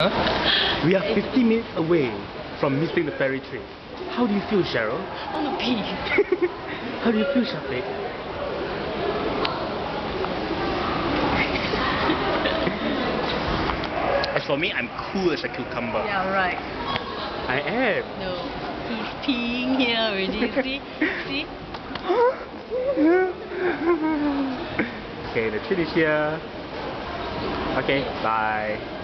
We are 50 minutes away from missing the ferry trip. How do you feel, Cheryl? I want to pee. How do you feel, Shafik? As for me, I'm cool as a cucumber. Yeah, right. I am. No, he's peeing here already. See? Okay, the train is here. Okay, bye.